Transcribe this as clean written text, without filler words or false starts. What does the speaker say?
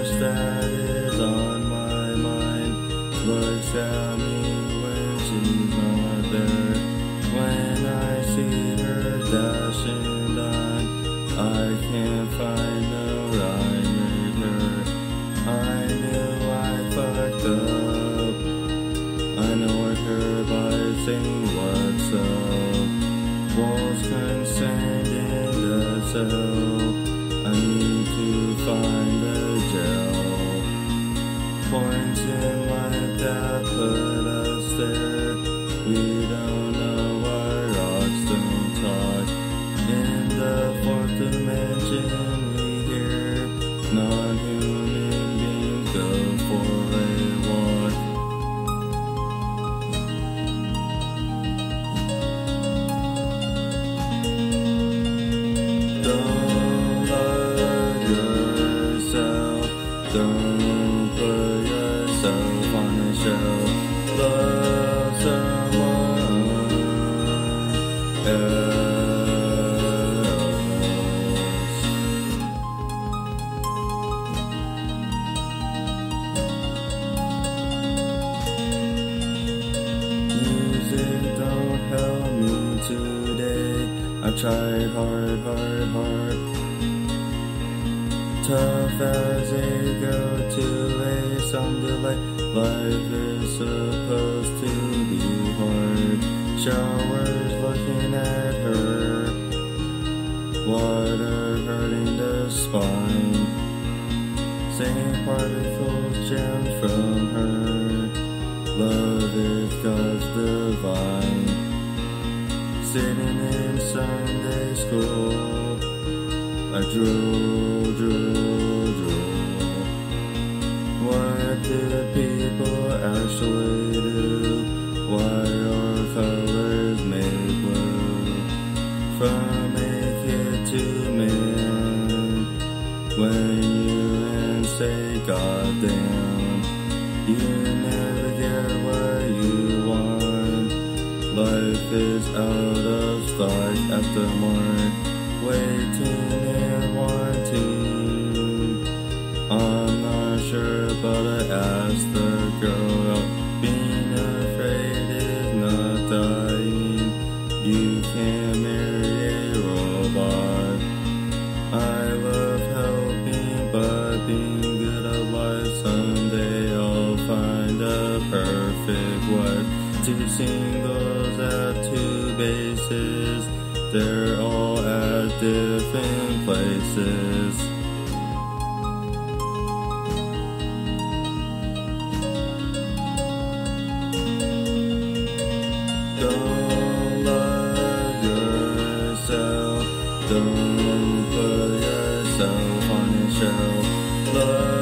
much that is on my mind. Looks at me when she's not there. When I see her dashing on, I can't find no rhyme with her. I knew I fucked up. I know her by saying what's up. Walls concerned in the cell. I need to find a gel. Pointing like that put us there. We don't know why rocks don't talk. In the fourth dimension we hear non-human beings go for a walk. Don't love yourself. Don't put yourself on a shelf. Love someone else. Music don't help me today. I tried hard. Tough as a go to a someday like life is supposed to be hard. Showers looking at her, water hurting the spine. Same particles jammed from her. Love is God's divine. Sitting in Sunday school, I drool. What do people actually do? Why are colors made blue? From a kid to man, when you and say goddamn, you never get what you want. Life is out of stock at the mark, waiting and wanting. I'm not sure, but I asked the girl out. Being afraid is not dying. You can't marry a robot. I love helping, but being good at life. Someday I'll find a perfect wife. Two singles at two bases. They're all at different places. Don't love yourself. Don't put yourself on a shelf. Love